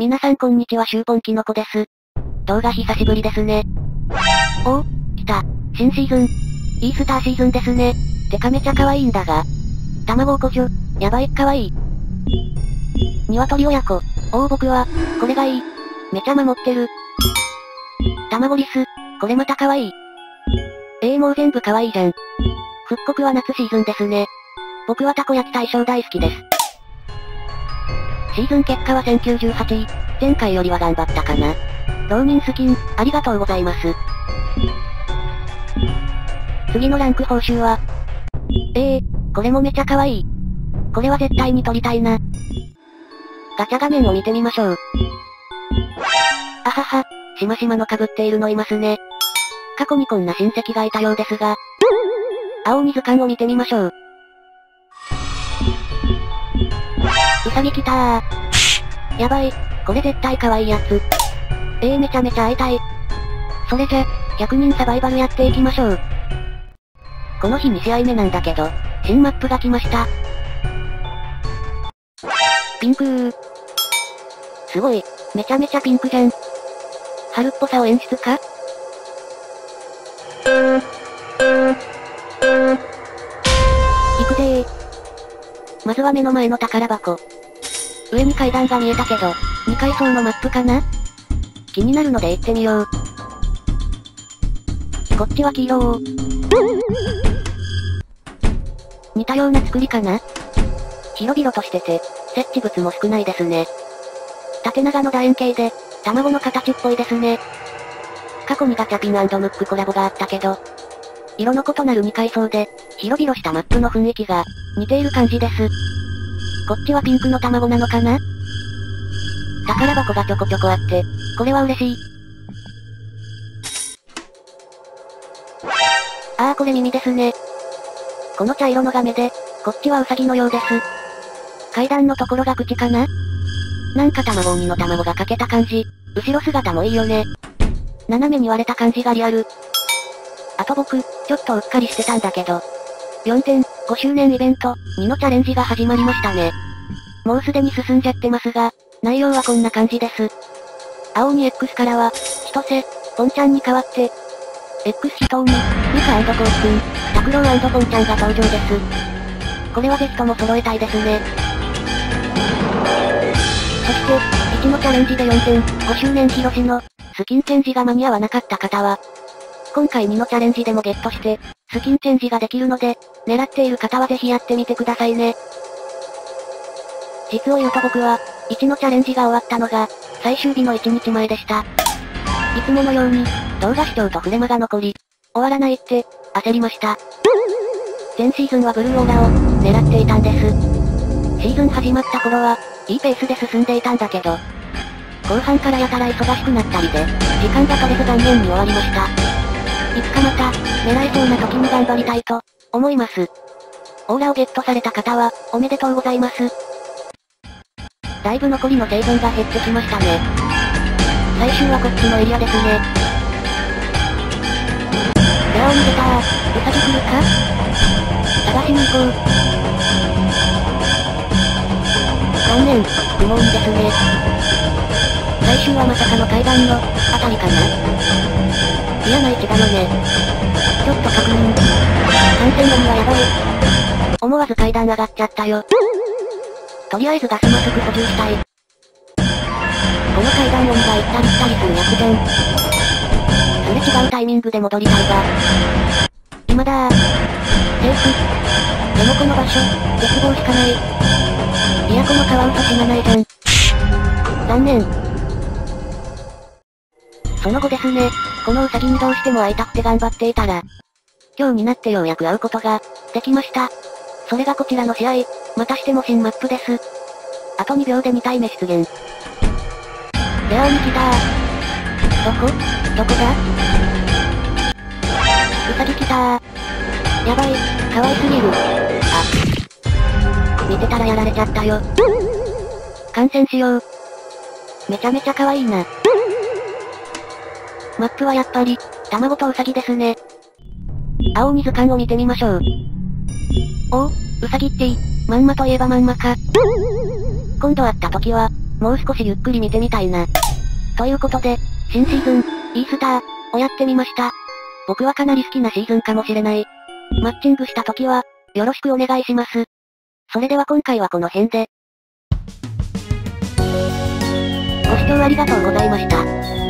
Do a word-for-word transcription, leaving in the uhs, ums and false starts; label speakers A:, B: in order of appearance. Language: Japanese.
A: 皆さんこんにちは、シューポンキノコです。動画久しぶりですね。おお、来た。新シーズン。イースターシーズンですね。てかめちゃ可愛いんだが。卵をこじょ。やばい、可愛い。鶏親子。おお僕は、これがいい。めちゃ守ってる。卵リス。これまた可愛い。ええー、もう全部可愛いじゃん。復刻は夏シーズンですね。僕はたこ焼き大将大好きです。シーズン結果はせんきゅうじゅうはちい。前回よりは頑張ったかな。浪人スキン、ありがとうございます。次のランク報酬は、ええー、これもめちゃ可愛い。これは絶対に取りたいな。ガチャ画面を見てみましょう。あはは、しましまの被っているのいますね。過去にこんな親戚がいたようですが。青鬼図鑑を見てみましょう。うさぎ来たー。やばい、これ絶対可愛いやつ。えーめちゃめちゃ会いたい。それじゃ、ひゃくにんサバイバルやっていきましょう。この日に試合目なんだけど、新マップが来ました。ピンクー。すごい、めちゃめちゃピンクじゃん。春っぽさを演出か？行くぜー。まずは目の前の宝箱。上に階段が見えたけど、にかい層のマップかな？気になるので行ってみよう。こっちは黄色。似たような作りかな？広々としてて、設置物も少ないですね。縦長の楕円形で、卵の形っぽいですね。過去にガチャピン&ムックコラボがあったけど、色の異なるにかい層で、広々したマップの雰囲気が、似ている感じです。こっちはピンクの卵なのかな？宝箱がちょこちょこあって、これは嬉しい。あーこれ耳ですね。この茶色のが目で、こっちはウサギのようです。階段のところが口かな？なんか卵鬼の卵が欠けた感じ。後ろ姿もいいよね。斜めに割れた感じがリアル。あと僕、ちょっとうっかりしてたんだけど。よんてん、ごしゅうねんイベント、にのチャレンジが始まりましたね。もうすでに進んじゃってますが、内容はこんな感じです。青鬼 X からは、千歳、ポンちゃんに代わって、X ひとうみ、ミカ&コウくん、タクロウ&ポンちゃんが登場です。これはぜひとも揃えたいですね。そして、いちのチャレンジでよんてん、ごしゅうねんひろしの、スキンチェンジが間に合わなかった方は、今回にのチャレンジでもゲットして、スキンチェンジができるので、狙っている方はぜひやってみてくださいね。実を言うと僕は、いちのチャレンジが終わったのが、最終日のいちにちまえでした。いつものように、動画視聴とフレマが残り、終わらないって、焦りました。前シーズンはブルーオーラを、狙っていたんです。シーズン始まった頃は、いいペースで進んでいたんだけど、後半からやたら忙しくなったりで、時間が取れず残念に終わりました。いつかまた、狙えそうな時に頑張りたいと、思います。オーラをゲットされた方は、おめでとうございます。だいぶ残りの成分が減ってきましたね。最終はこっちのエリアですね。レア鬼出たー。ウサギ来るか？探しに行こう。残念、不問ですね。最終はまさかの階段の、あたりかな？嫌な位置だよね。ちょっと確認。感染鬼はやばい。思わず階段上がっちゃったよ。とりあえずガスマスク補充したい。この階段鬼が行ったり来たりするやつじゃん。すれ違うタイミングで戻りたいが。今だー。セーフ。でもこの場所、絶望しかない。いやこのカワウソ死なないじゃん。残念。その後ですね、このウサギにどうしても会いたくて頑張っていたら、今日になってようやく会うことが、できました。それがこちらの試合、またしても新マップです。あとにびょうでに体目出現。レア鬼来たー。どこ？どこだ？ウサギ来たー。やばい、可愛すぎる。あ。見てたらやられちゃったよ。観戦しよう。めちゃめちゃ可愛いな。マップはやっぱり、卵とウサギですね。青鬼図鑑を見てみましょう。おお、ウサギっていい、まんまといえばまんまか。今度会った時は、 もう少しゆっくり見てみたいな。ということで、新シーズン、イースター、をやってみました。僕はかなり好きなシーズンかもしれない。マッチングした時は、よろしくお願いします。それでは今回はこの辺で。ご視聴ありがとうございました。